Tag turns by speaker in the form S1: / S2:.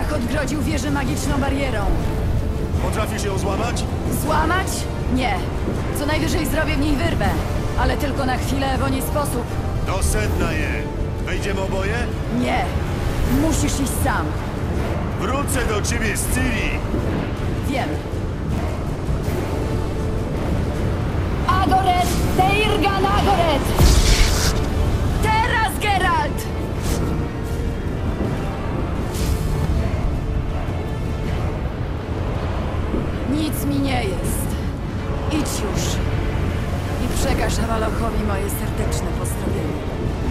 S1: Strach odgrodził wieżę magiczną barierą.
S2: Potrafisz ją złamać?
S1: Złamać? Nie. Co najwyżej zrobię w niej wyrwę. Ale tylko na chwilę, bo nie sposób.
S2: Do sedna je. Wejdziemy oboje?
S1: Nie. Musisz iść sam.
S2: Wrócę do ciebie z Ciri.
S1: Wiem. Agoret! Teirgan Agoret! Teraz, Geralt! Nic mi nie jest. Idź już. I przekaż Avalochowi moje serdeczne pozdrowienie.